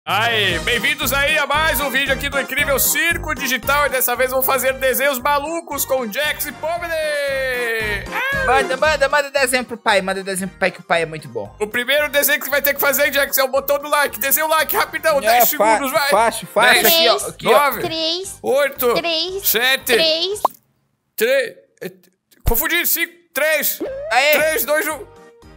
Aí, bem-vindos aí a mais um vídeo aqui do Incrível Circo Digital. E dessa vez vamos fazer desenhos malucos com Jax e Pomni. Manda desenho pro pai, que o pai é muito bom. O primeiro desenho que você vai ter que fazer, Jax, é o botão do like. Desenha o like, rapidão, 10 segundos, vai. Fácil. 10, Aqui, ó. 9, 3, 8, 3, 7, 3. 3, confundi, 5, 3, Aê. 3, 2, 1.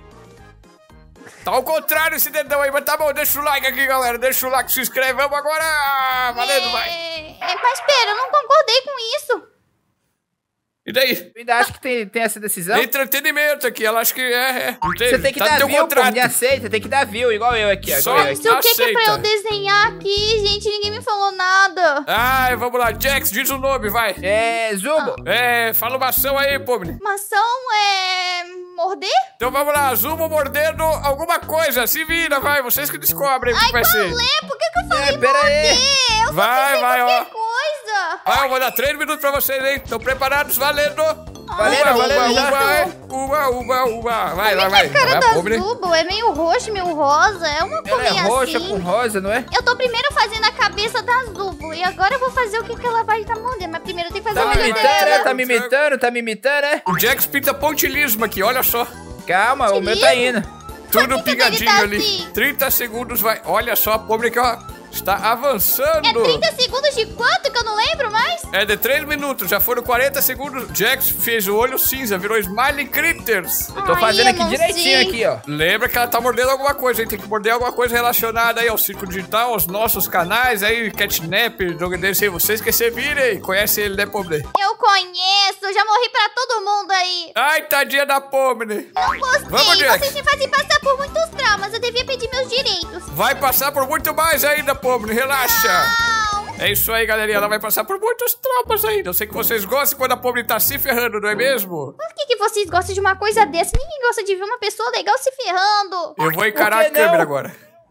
Tá ao contrário esse dedão aí, mas tá bom, deixa o like aqui, galera. Deixa o like, se inscreve, vamos agora. Valendo, vai. Mas pera, eu não concordei com isso. E daí? Eu ainda acho que tem essa decisão. Tem entretenimento aqui, ela acha que é. Você tem que tá no dar teu view, contrato. me aceita, tem que dar view, igual eu aqui, ó. Só- igual eu Mas aqui. o que é pra Aceita. eu desenhar aqui, gente? Ninguém me falou nada. Ah, vamos lá, Jax, diz o nome, vai. Zubo. Fala uma ação aí, Pomni. Maçã é... morder? Então vamos lá, Zumo mordendo alguma coisa, se vira, vai, vocês que descobrem o que vai ser. Por que eu falei Pera aí. morder? Eu Vai, vai, ó. qualquer coisa. Vai, eu vou dar 3 minutos pra vocês, hein? Estão preparados? Valendo! Valendo já. Uba. Vai lá, vai. A cara Vai, da Pomni. Zubo é meio roxo, meio rosa. É uma cor Ela é meio roxa assim. com rosa, não é? Eu tô primeiro fazendo a cabeça da Zubo. E agora eu vou fazer o que ela vai estar mordendo. Mas primeiro eu tenho que fazer Tá o me olho imitando, dela. é? Tá me imitando, é? O Jax pinta pontilismo aqui, olha só. Calma, o meu tá indo. Tudo que pingadinho ele tá ali. assim? 30 segundos, vai. Olha só, a Pomni aqui, ó. Está avançando. É 30 segundos de quanto que eu não lembro mais? É de 3 minutos, já foram 40 segundos. Jax fez o olho cinza, virou Smiley Critters. Eu tô Ai, fazendo aqui eu não direitinho sei. aqui, ó. Lembra que ela tá mordendo alguma coisa, hein? Tem que morder alguma coisa relacionada aí ao Circo Digital, aos nossos canais aí, Catnap, Jogo dele, sei vocês que você virem. Conhece ele, né, Pomni? Eu conheço, já morri pra todo mundo aí. Ai, tadinha da Pomni. Não gostei, Vamos, Jax. vocês me fazem passar por muitos traumas. Eu devia pedir meus direitos. Vai passar por muito mais ainda, Pomni, relaxa. Não. É isso aí, galerinha, ela vai passar por muitos traumas ainda. Eu sei que vocês gostam quando a Pomni tá se ferrando, não é mesmo? Por que vocês gostam de uma coisa dessa? Ninguém gosta de ver uma pessoa legal se ferrando. Eu vou encarar a Por que não? câmera agora.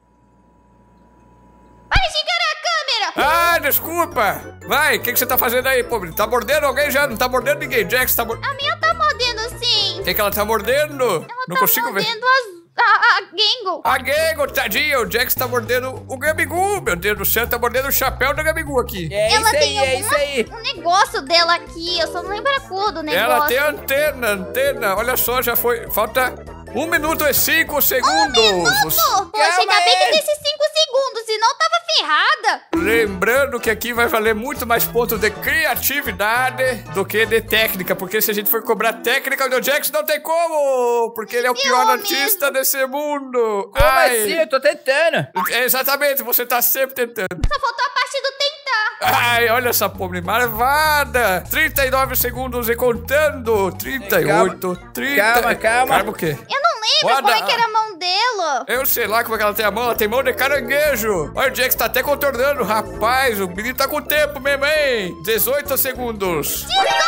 Para de encarar a câmera. Ah, desculpa! Vai, o que você tá fazendo aí, Pomni? Tá mordendo alguém já? Não tá mordendo ninguém. Jax tá mordendo. A minha tá mordendo sim. O que ela tá mordendo? Não Tá consigo ver. mordendo a Gangle. A Gangle, tadinha, o Jax tá mordendo o Gabigu. Meu Deus do céu, tá mordendo o chapéu da Gabigu aqui. É Ela isso tem aí, é isso aí. um negócio dela aqui. Eu só não lembro a cor do negócio. Ela tem antena. Olha só, já foi. Falta 1 minuto e 5 segundos. Poxa, ainda bem que tem esses 5 segundos, senão eu tava ferrada. Lembrando que aqui vai valer muito mais ponto de criatividade do que de técnica. Porque se a gente for cobrar técnica, o Jax não tem como. Porque ele é o pior artista desse mundo. Como Ai. assim? Eu tô tentando. É, exatamente, você tá sempre tentando. Só faltou a parte do tentar. Ai, olha essa Pomni marvada. 39 segundos e contando. 38, 30. Calma. Calma o quê? Eu não lembro como é que era a mão dela. Eu sei lá como é que ela tem a mão. Ela tem mão de caranguejo. Olha, o Jax tá até contornando. Rapaz, o menino tá com tempo mesmo, hein? 18 segundos. 18,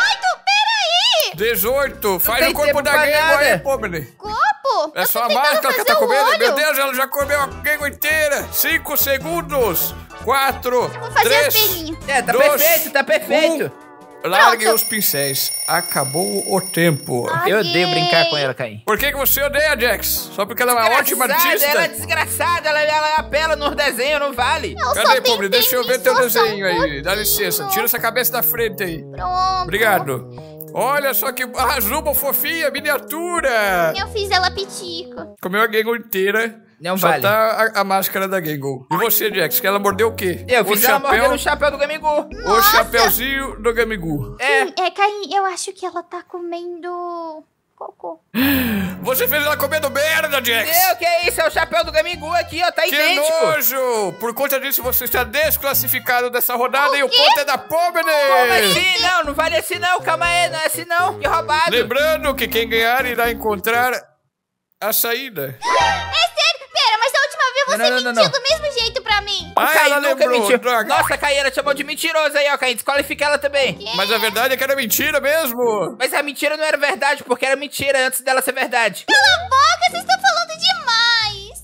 peraí. 18. Faz tem o corpo tempo da pra Gangle nada. aí, Pomni. Corpo? É Eu só tô a tentando máscara que ela tá fazer o comendo. olho. Meu Deus, ela já comeu a Gangle inteira. 5 segundos. 4, Vou fazer 3, as perninhas. É, tá 2, perfeito, tá perfeito. Larguem Pronto. os pincéis. Acabou o tempo. Ai. Eu odeio brincar com ela, Caim. Por que você odeia, Jax? Só porque ela é uma ótima artista? Ela é desgraçada, ela apela nos desenhos, não vale. Eu Cadê, só Pomni? tentei Deixa eu ver me teu esforçar desenho um aí. Dá pouquinho. licença. Tira essa cabeça da frente aí. Pronto. Obrigado. Olha só que Zubo fofinha, miniatura. Eu fiz ela pitica. Comeu a Gangle inteira. Não Só vale. tá a máscara da Gangle. E você, Jax? Que ela mordeu o quê? Eu o fiz ela mordendo o chapéu do Gamigu. O chapéuzinho do Gamigu. É. Caim, eu acho que ela tá comendo cocô. Você fez ela comendo merda, Jax. Meu, que é isso? É o chapéu do Gamigu aqui, ó. Tá Que idêntico. nojo! Por conta disso, você está desclassificado dessa rodada e o ponto é da Pomni! Como assim? Não vale assim não. Calma aí, não é assim não. Que roubado. Lembrando que quem ganhar irá encontrar a saída. É sério? Pera, mas da última vez você Não. mentiu do mesmo jeito pra mim. Ah, Caim ela nunca lembrou, mentiu. droga. Nossa, Caim, ela te chamou de mentiroso aí, ó, Caim. Desqualifica ela também. Mas a verdade é que era mentira mesmo. Mas a mentira não era verdade, porque era mentira antes dela ser verdade. Cala a boca, vocês estão falando demais.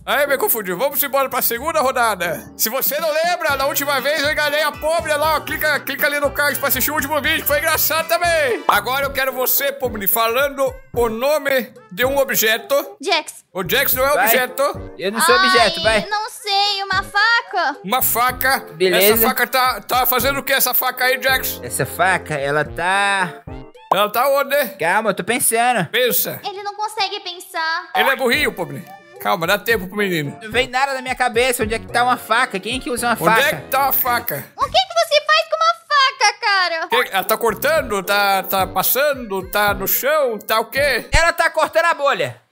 Aí me confundiu. Vamos embora pra segunda rodada. Se você não lembra, na última vez eu enganei a pobre lá, ó. Clica ali no card pra assistir o último vídeo, que foi engraçado também. Agora eu quero você, Pomni, falando o nome de um objeto. Jax. O Jax não é objeto. Eu não sou objeto, vai. Não sei, uma faca? Uma faca. Beleza. Essa faca tá fazendo o que, essa faca aí, Jax? Essa faca, ela tá... Ela tá onde? Calma, eu tô pensando. Pensa. Ele não consegue pensar. Ele é burrinho, Pomni. Calma, dá tempo pro menino. Não vem nada na minha cabeça. Onde é que tá uma faca? Quem é que usa uma Onde faca? é que tá a faca? O que você faz com uma faca, cara? Ela tá cortando, tá passando, tá no chão, tá o quê? Ela tá cortando a bolha.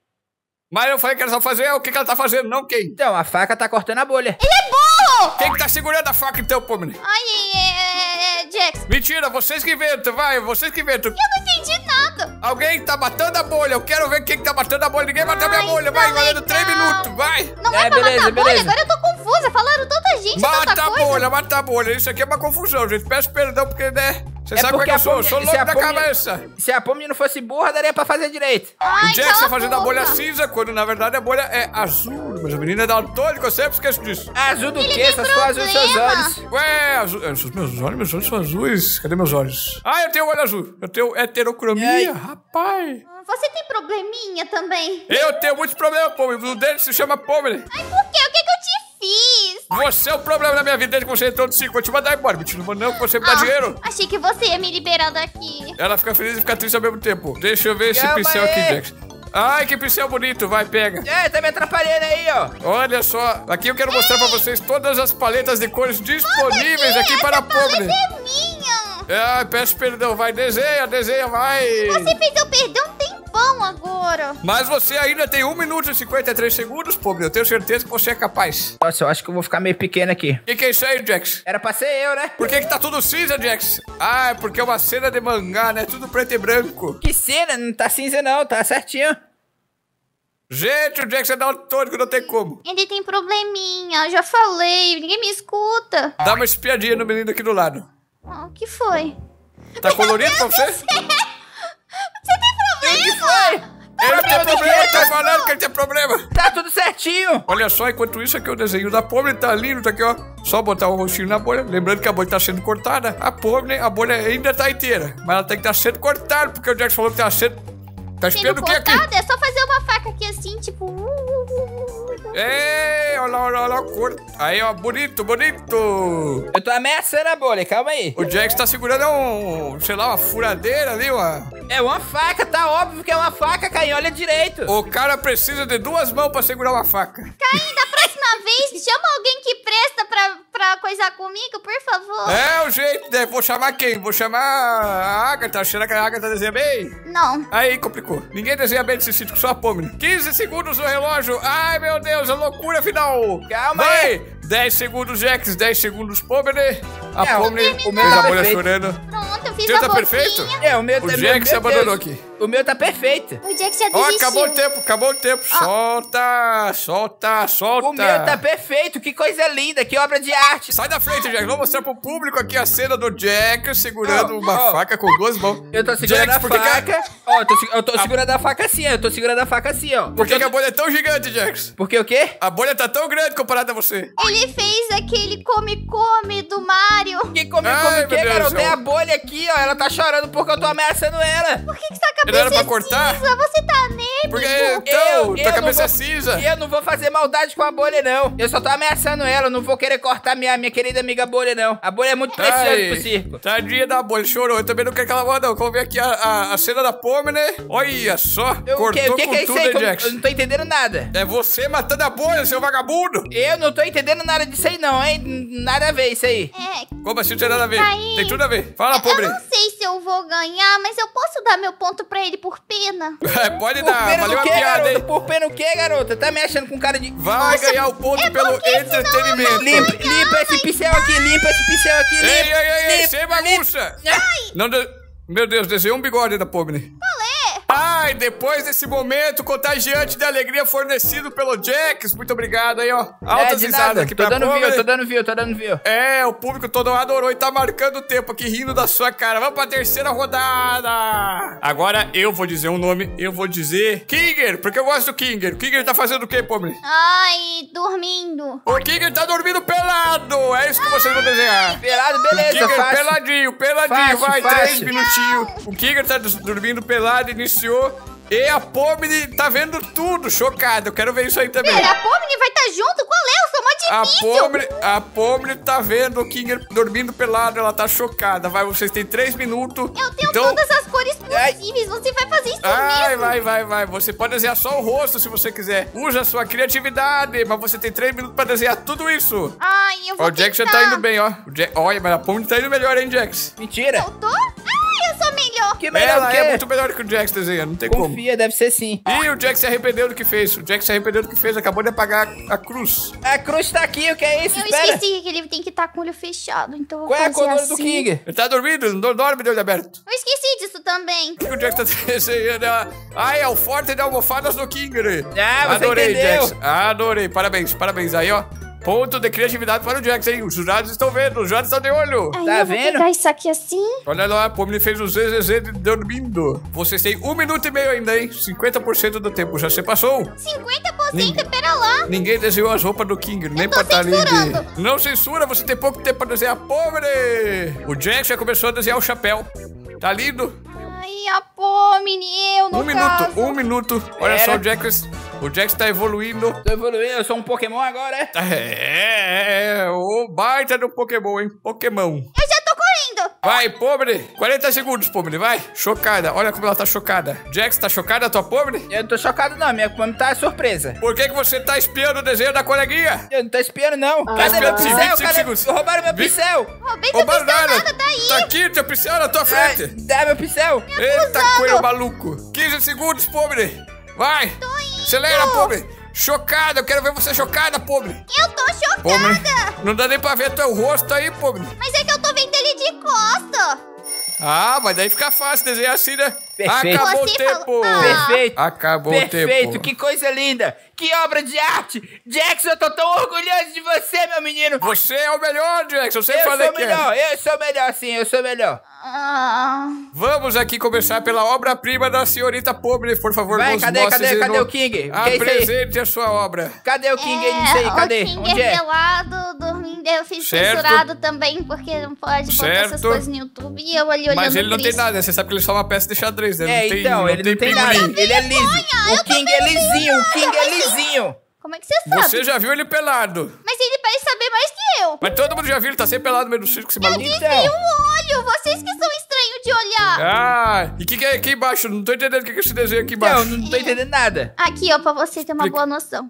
Mas eu falei que ela só fazer o que ela tá fazendo, não quem? Então, a faca tá cortando a bolha. Ele é burro! Quem que tá segurando a faca então, Pomni? Ai, Jax. Mentira, vocês que inventam, vai, vocês que inventam. Eu não entendi nada. Alguém tá batendo a bolha, eu quero ver quem que tá batendo a bolha. Ninguém bateu a minha bolha, vai, tá valendo 3 legal. minutos, vai. Não é pra beleza, matar a bolha? beleza. Agora eu tô confusa. Falaram tanta gente, Mata tanta a coisa. bolha, mata a bolha. Isso aqui é uma confusão, gente. Peço perdão porque, né? Você sabe como é porque que eu sou, eu Pomni- sou se louco a da Pomni- cabeça. Se a Pomni não fosse burra, daria pra fazer direito. Ai, O Jax cala tá a fazendo a boca. bolha cinza, quando na verdade a bolha é azul. Mas a menina é daltônica, eu sempre esqueço disso. Azul do Ele quê? tem Essas cores azul dos seus problema. olhos. Ué, azul. Meus olhos são azuis. Cadê meus olhos? Ah, eu tenho olho azul. Eu tenho heterocromia, Ai. rapaz. Você tem probleminha também? Eu tenho muitos problemas, Pomni. Um deles se chama Pomni. Ai, por quê? O que eu te fiz? Você é o problema na minha vida desde que você entrou no circo. Vou te mandar embora. Mentira, não vou não, que você me dá dinheiro. Achei que você ia me liberar daqui. Ela fica feliz e fica triste ao mesmo tempo. Deixa eu ver esse Calma pincel aí. aqui, Jax. Ai, que pincel bonito. Vai, pega. É, tá me atrapalhando aí, ó. Olha só. Aqui eu quero mostrar pra vocês todas as paletas de cores disponíveis aqui para a Pomni. É minha. Ai, peço perdão. Vai, desenha, vai. Você fez eu perder um tempão agora. Mas você ainda tem 1 minuto e 53 segundos, Pomni. Eu tenho certeza que você é capaz. Nossa, eu acho que eu vou ficar meio pequeno aqui. O que é isso aí, Jax? Era pra ser eu, né? Por que tá tudo cinza, Jax? Ah, é porque é uma cena de mangá, né? Tudo preto e branco. Que cena, não tá cinza não, tá certinho. Gente, o Jax é daltônico, não tem como. Ele tem probleminha, eu já falei, ninguém me escuta. Dá uma espiadinha no menino aqui do lado. O que foi? Tá colorido pra você? Você tem problema? Que foi? Ele tem do problema, quê? tá falando que ele tem problema. Tá tudo certinho. Olha só, enquanto isso aqui o desenho da Pomni tá lindo, tá aqui, ó. Só botar o rostinho na bolha. Lembrando que a bolha tá sendo cortada. A bolha ainda tá inteira. Mas ela tem que estar sendo cortada, porque o Jax falou que tá sendo... Tá espiando o que aqui? cortada? É só fazer uma faca aqui assim, tipo... Ei, olha lá, cor. Aí, ó, bonito. Eu tô ameaçando a bolha, calma aí. O Jax tá segurando sei lá, uma furadeira ali, ó. É uma faca, tá óbvio que é uma faca, Caim, olha direito. O cara precisa de 2 mãos pra segurar uma faca. Caim, da próxima vez, chama alguém que presta pra coisar comigo, por favor. É o jeito, né? Vou chamar quem? Vou chamar a Agatha. Será que a Agatha desenha bem? Não. Aí complicou. Ninguém desenha bem nesse sítio, só a Pomni. 15 segundos no relógio. Ai, meu Deus, a loucura final. Calma Vai. aí. 10 segundos, Jax. 10 segundos, Pomni. A É, Pomni o meu fez tá a bolha perfeito. chorando. Pronto, eu fiz Seu a tá boquinha. perfeito? É, o meu O tá... Jax meu abandonou Deus. aqui. O meu tá perfeito. O Jack já Ó, desistiu. acabou o tempo. Solta. O meu tá perfeito, que coisa linda, que obra de arte. Sai da frente, Jax. Vou mostrar pro público aqui a cena do Jack segurando Ó, uma ó. faca com 2 mãos. Eu tô segurando Jax, a por que que faca. Ó, eu tô segurando a faca assim, ó. Eu tô segurando a faca assim, ó. Por que que a bolha é tão gigante, Jax? Porque o quê? A bolha tá tão grande comparada a você. Ele fez aquele come-come do Mario. Que come Ai, o quê, meu Deus garoto? do Tem céu. a bolha aqui, ó. Ela tá chorando porque eu tô ameaçando ela. Por que sua Não era cabeça pra é cortar? cinza? Você tá nele? Porque, Eu então, tua não cabeça vou- é cinza. Eu não vou fazer maldade com a bolha, não. Eu só tô ameaçando ela. Eu não vou querer cortar minha querida amiga bolha, não. A bolha é muito preciosa Ai, pro circo. tadinha da bolha, chorou. Eu também não quero que ela vá, não. Vamos ver aqui a cena da Pomni. Olha só, O cortou que com é isso tudo, aí? hein, Que eu Jax? não tô entendendo nada. É você matando a bolha, seu vagabundo. Eu não tô entendendo nada disso aí, não, hein? Nada a ver isso aí. É, Como assim não tem nada a ver? Caim. Tem tudo a ver. Fala, Pomni. eu não sei se eu vou ganhar, mas eu posso dar meu ponto pra ele por pena. Pode Por dar, pena valeu no a quê, piada, garota? hein? Por pena o quê, garota? Tá me achando com cara de... Vai ganhar o ponto pelo porque senão entretenimento. Limpa esse pincel aqui, limpa esse pincel aqui, Ei, limpa. ei, ei, limpa, sem bagunça. limpa. Não, meu Deus, desenhei um bigode da Pomni. Qual é? Ai, depois desse momento contagiante de alegria fornecido pelo Jax, muito obrigado aí, ó. Altas de risadas nada. aqui Tô pra dando Pobre. view, tô dando view. É, o público todo adorou e tá marcando o tempo aqui, rindo da sua cara. Vamos pra terceira rodada. Agora eu vou dizer um nome, eu vou dizer Kinger, porque eu gosto do Kinger. O Kinger tá fazendo o quê, Pobre? Ai, dormindo. O Kinger tá dormindo pelado, é isso que vocês vão desenhar. Pelado, O beleza, Kinger fácil. peladinho, Fácil, vai, fácil. 3 minutinhos. O Kinger tá dormindo pelado, iniciou. E a Pomni tá vendo tudo, chocada. Eu quero ver isso aí também. Pera, a Pomni vai estar junto? Qual é? Eu sou mó difícil. A Pomni tá vendo o Kinger dormindo pelado, ela tá chocada. Vai, vocês têm 3 minutos. Eu tenho então... todas as cores possíveis. Você vai fazer isso mesmo? Vai. Você pode desenhar só o rosto se você quiser. Usa a sua criatividade, mas você tem 3 minutos pra desenhar tudo isso. Ai, eu vou Ó, o Jax já tentar. tá indo bem, ó. Olha, mas a Pomni tá indo melhor, hein, Jax? Mentira. Eu tô? Ai, eu sou melhor. Que melhor Ela que é muito melhor que o Jax desenhando, não tem como. Confia, deve ser sim. Ih, o Jax se arrependeu do que fez. Acabou de apagar a cruz. A cruz tá aqui, o que é isso? Eu Espera. esqueci que ele tem que estar com o olho fechado, então eu vou Qual é a fazer coluna assim. do King? Ele tá dormindo, não dorme de olho aberto. Eu esqueci disso também. O que o Jax tá desenhando? Ai, é o forte de almofadas do Kinger. Ah, você Adorei, entendeu. Jax. Adorei, parabéns aí, ó. Ponto de criatividade para o Jax, hein? Os jurados estão vendo, os jurados estão de olho. Aí Tá eu vou vendo? pegar isso aqui assim. Olha lá, a Pomni fez o ZZZ dormindo. Vocês têm 1 minuto e meio ainda, hein? 50% do tempo já se passou. 50%, pera lá. Ninguém desenhou as roupas do King, nem tô pra estar ali de... censurando. Não censura, você tem pouco tempo pra desenhar, pobre! O Jax já começou a desenhar o chapéu. Tá lindo? Ai, a Pomni, eu no caso. 1 minuto. Olha Era. só, o Jax tá evoluindo. Tô evoluindo, eu sou um Pokémon agora, é? O baita do Pokémon, hein? Pokémon. Eu já tô correndo. Vai, pobre! 40 segundos, pobre, vai! Chocada, olha como ela tá chocada. Jax, tá chocada a tua pobre? Eu não tô chocado não, minha Pomni tá surpresa. Por que você tá espiando o desenho da coleguinha? Eu não tô espiando não. Cadê espiando meu sim, pincel? 25 Cadê? segundos. Roubaram meu Vi- pincel. Roubei teu Roubaram pincel nada. nada, tá aí. Tá aqui, teu pincel na tua Ai, frente. dá meu pincel. Eita, coelho maluco. 15 segundos, pobre. Vai. Acelera, pobre. Chocada, eu quero ver você chocada, pobre. Eu tô chocada. Pobre. Não dá nem pra ver teu rosto aí, pobre. Mas é que eu tô vendo ele de costa. Ah, mas daí fica fácil desenhar assim, né? Perfeito. Acabou o Você tempo. falou- Ah. Perfeito. Acabou o tempo. Perfeito, que coisa linda. Que obra de arte. Jax, eu tô tão orgulhoso de você, meu menino. Você é o melhor, Jax. Eu sempre Eu falei sou que melhor, é. eu sou melhor sim, eu sou melhor. Ah, Vamos aqui começar pela obra-prima da senhorita pobre. Por favor, Vai, nos cadê mostre o no- King? O que é isso aí? Apresente a sua obra. Cadê o King aí nisso aí? Cadê? O King Onde é? pelado, dormindo. Eu fiz Certo. censurado também, porque não pode botar essas Certo. coisas no YouTube. E eu ali olhando Mas ele não tem triste. nada, né? Você sabe que ele é só uma peça de xadrez, né? É, então, ele não tem nada. pinguim. Ele é liso. O King é lisinho, o King é lisinho. Como é que você sabe? Você já viu ele pelado. Mas ele parece saber mais que eu. Mas todo mundo já viu, ele tá sempre pelado no meio do circo, esse maluco. Tem Então, um olho. Vocês que são estranhos de olhar. Ah, e o que é aqui embaixo? Não tô entendendo o que é esse desenho aqui então, embaixo. não tô entendendo nada. Aqui, ó, pra você ter uma Explica. boa noção.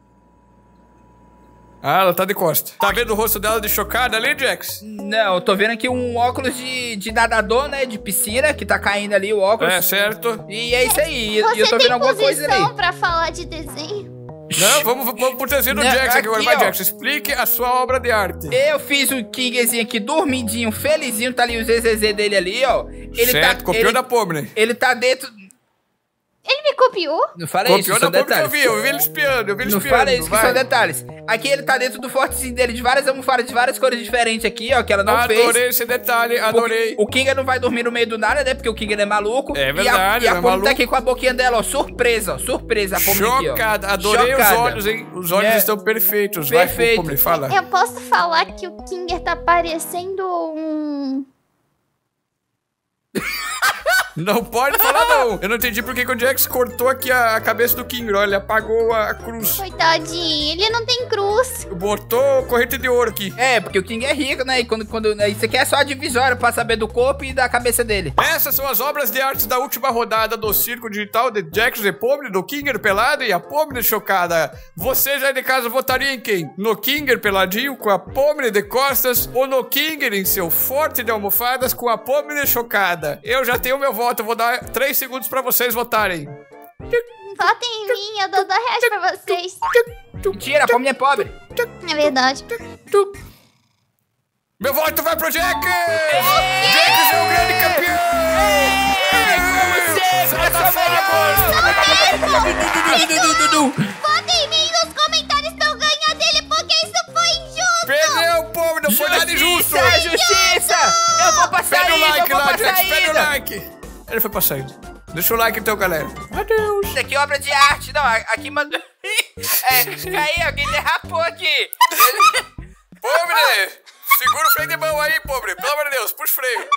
Ah, ela tá de costa. Tá vendo o rosto dela de chocada ali, Jax? Não, eu tô vendo aqui um óculos de nadador, né? De piscina, que tá caindo ali o óculos. É, certo. E é isso aí. E Você eu tô tem vendo alguma coisa posição ali. pra falar de desenho? Não, vamos pro desenho do Não, Jax aqui agora. aqui, Vai, ó. Jax, explique a sua obra de arte. Eu fiz o Kingzinho aqui dormidinho, felizinho, tá ali o ZZZ dele ali, ó. Ele certo, tá, copiou da pobre. ele tá dentro... Ele me copiou? Não fala isso, Copiou são da pobre que eu detalhes. vi, eu vi ele espiando, eu vi ele Não espiando. fala isso, que vai. são detalhes. Aqui ele tá dentro do fortezinho dele, de várias almofadas, de várias cores diferentes aqui, ó, que ela não fez. Adorei esse detalhe, adorei. O Kinga não vai dormir no meio do nada, né? Porque o Kinga é maluco. É verdade, E a ele é Pomni maluco. tá aqui com a boquinha dela, ó. Surpresa, ó. Surpresa a Pomni aqui, ó. Chocada, adorei Chocada. os olhos, hein? Os olhos É. estão perfeitos. Perfeito. Vai, Pobre, fala. Eu posso falar que o Kinger tá parecendo um... Não pode falar, não. Eu não entendi por que o Jax cortou aqui a cabeça do King. Olha, ele apagou a cruz. Coitadinho, ele não tem cruz. Botou corrente de ouro aqui. É, porque o King é rico, né? E quando isso aqui é só a divisória pra saber do corpo e da cabeça dele. Essas são as obras de arte da última rodada do Circo Digital de Jax e Pobre, do Kinger pelado e a Pobre chocada. Você já de casa votaria em quem? No Kinger peladinho com a Pobre de costas ou no Kinger em seu forte de almofadas com a Pobre chocada? Eu já tenho meu voto, eu vou dar 3 segundos pra vocês votarem. Votem em mim, eu dou R$2 pra vocês. Mentira, a Pomni é pobre. É verdade. Meu voto vai pro Jack! Jack é o grande campeão! Como sempre, Sai da eu sou melhor! Votem em mim nos comentários pra eu ganhar dele, porque isso foi injusto! Perdeu, povo! Não foi nada injusto! Justiça! Eu vou passar Pede o ainda, like eu vou lá, passar Jack! Pede o ainda! like! Ele foi pra saída. Deixa o like então, galera. Adeus! Isso aqui é obra de arte. Não, aqui mandou... Caiu, alguém derrapou aqui. Pobre! Segura o freio de mão aí, pobre! Pelo amor de Deus, puxa o freio!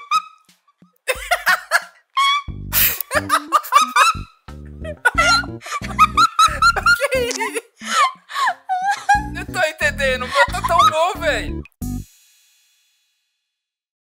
Não tô entendendo, o meu tá tão bom, velho.